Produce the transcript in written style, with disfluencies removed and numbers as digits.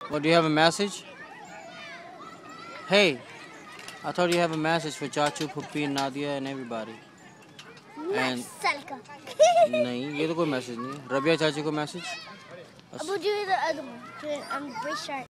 What, do you have a message? Hey, I thought you have a message for Chachu, Phuppi, Nadia and everybody. And नहीं, ये तो कोई message नहीं है. रबिया चाची को message. Abu, do the other one. I'm very sure.